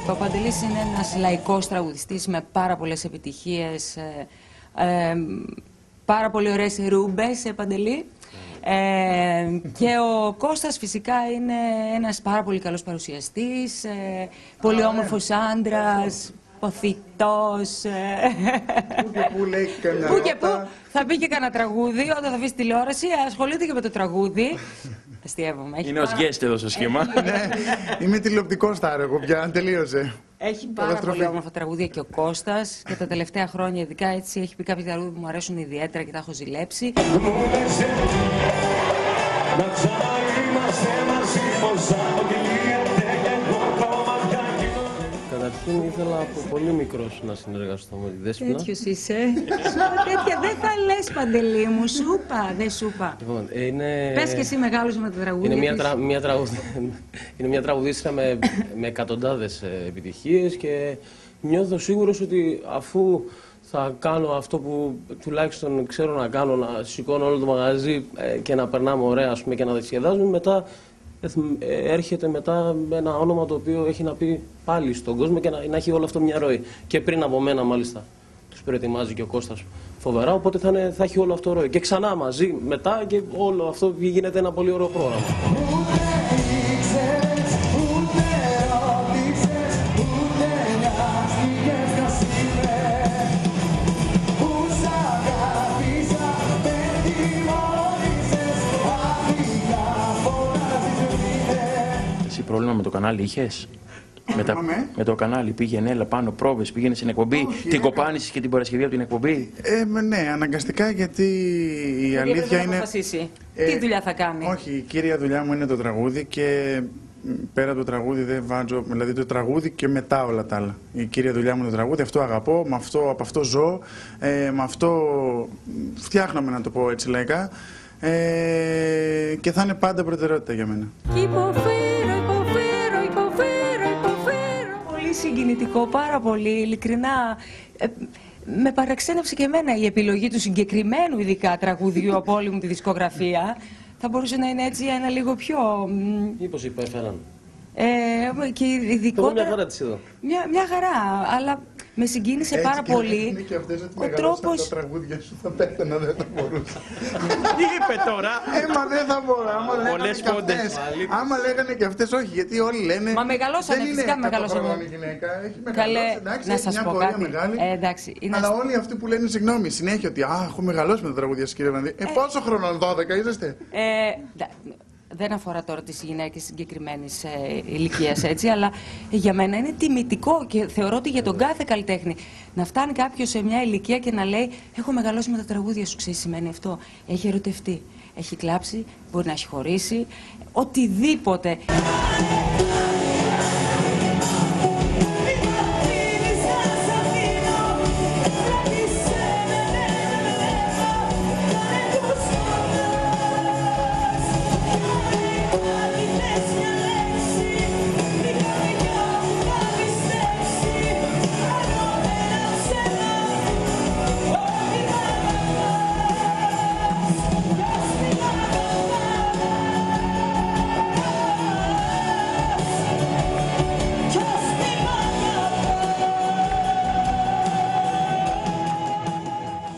Ο Παντελής είναι ένας λαϊκός τραγουδιστής με πάρα πολλές επιτυχίες, πάρα πολύ ωραίες ρούμπες, Παντελή. Και ο Κώστας φυσικά είναι ένας πάρα πολύ καλός παρουσιαστής, πολύ όμορφος άντρας, ποθητός. Πού και πού λέει κανένα. Πού και πού θα πει και κανένα τραγούδι, όταν θα βρει τηλεόραση, ασχολείται και με το τραγούδι. Αστειεύομαι. Είναι ως guest εδώ στο σχήμα. Ναι, είμαι τηλεοπτικός τώρα, εγώ πια, τελείωσε. Έχει πάρα πολύ όμορφα τραγούδια και ο Κώστας και τα τελευταία χρόνια ειδικά έτσι έχει πει κάποια τραγούδια που μου αρέσουν ιδιαίτερα και τα έχω ζηλέψει. Καταρχήν ήθελα από πολύ μικρός να συνεργαστώ με τη Δespina. Τέτοιος είσαι. Τέτοια δεν θα λες, Παντελή μου. Σου είπα, δεν σου είπα. Λοιπόν, πες και εσύ μεγάλος με τα τραγούδια. Είναι μια τραγουδίστρια με εκατοντάδες επιτυχίες και νιώθω σίγουρος ότι αφού θα κάνω αυτό που τουλάχιστον ξέρω να κάνω, να σηκώνω όλο το μαγαζί και να περνάμε ωραία, ας πούμε, και να διασκεδάζουμε, μετά έρχεται μετά με ένα όνομα το οποίο έχει να πει πάλι στον κόσμο και να έχει όλο αυτό μια ροή. Και πριν από μένα μάλιστα τους προετοιμάζει και ο Κώστας φοβερά, οπότε θα έχει όλο αυτό ροή. Και ξανά μαζί μετά και όλο αυτό γίνεται ένα πολύ ωραίο πρόγραμμα. Πρόβλημα με το κανάλι είχες? Με το κανάλι πήγαινε, έλα πάνω, πρόβες, πήγαινε στην εκπομπή, την κοπάνησες και την Παρασκευή από την εκπομπή. Ναι, αναγκαστικά, γιατί η αλήθεια είναι... Τι δουλειά θα κάνει? Όχι, η κύρια δουλειά μου είναι το τραγούδι και πέρα από το τραγούδι δεν βάζω, δηλαδή το τραγούδι και μετά όλα τα άλλα. Η κύρια δουλειά μου είναι το τραγούδι, αυτό αγαπώ, από αυτό ζω, με αυτό φτιάχνομαι, να το πω έτσι λαϊκά, και θα είναι πάντα προτεραιότητα για μένα. Πολύ συγκινητικό, πάρα πολύ, ειλικρινά. Με παραξένευσε και εμένα η επιλογή του συγκεκριμένου ειδικά τραγουδιού από όλη μου τη δισκογραφία. Θα μπορούσε να είναι έτσι ένα λίγο πιο... Μήπως υπέφεραν? Και ειδικότερα... Μια χαρά της εδώ. Μια χαρά, αλλά με συγκίνησε πάρα πολύ. Είναι και αυτές ότι μεγαλώσαν τα τραγούδια σου, θα πέθαινα, δεν θα μπορούσα. Τι είπε τώρα? Μα δεν θα μπορώ, άμα λέγανε και αυτές, όχι, γιατί όλοι λένε... Μα μεγαλώσανε, φυσικά μεγαλώσανε. Δεν είναι γυναίκα, έχει μεγαλώσει, εντάξει, έχει μια πορεία μεγάλη. Αλλά όλοι αυτοί που λένε συγγνώμη συνέχεια ότι έχω μεγαλώσει με τα τραγούδια σας, κύριε Βαντί. Πόσο χρόνο, 12 είσαστε? Δεν αφορά τώρα τις γυναίκες συγκεκριμένης ηλικίας, έτσι, αλλά για μένα είναι τιμητικό και θεωρώ ότι για τον κάθε καλλιτέχνη να φτάνει κάποιος σε μια ηλικία και να λέει «Έχω μεγαλώσει με τα τραγούδια σου», ξέρεις, σημαίνει αυτό. Έχει ερωτευτεί, έχει κλάψει, μπορεί να έχει χωρίσει, οτιδήποτε.